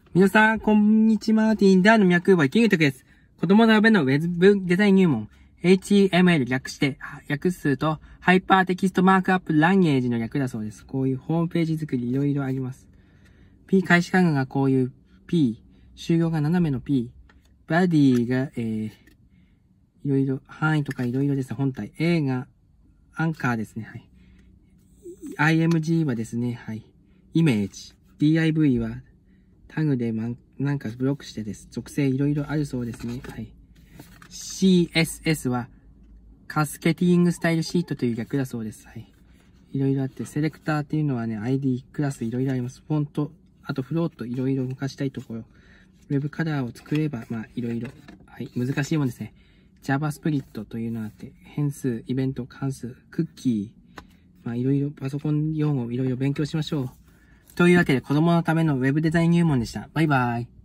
皆さん、こんにちは。Tinder の脈はキングトクです。子供のためのウェブデザイン入門。HTML 略すと、ハイパーテキストマークアップランゲージの略だそうです。こういうホームページ作りいろいろあります。P 開始看護がこういう P、終了が斜めの P、バディが、いろいろ、範囲とかいろいろですね、本体。A がアンカーですね、はい。IMG はですね、はい。イメージ。DIV はタグでなんかブロックしてです。属性いろいろあるそうですね。はい。CSS はカスケティングスタイルシートという略だそうです。はい。いろいろあって、セレクターっていうのはね、ID、クラスいろいろあります。フォント、あとフロートいろいろ動かしたいところ。ウェブカラーを作れば、まあいろいろ。はい。難しいもんですね。JavaScript というのがあって、変数、イベント、関数、クッキー。まあいろいろパソコン用語いろいろ勉強しましょう。というわけで子供のためのウェブデザイン入門でした。バイバイ。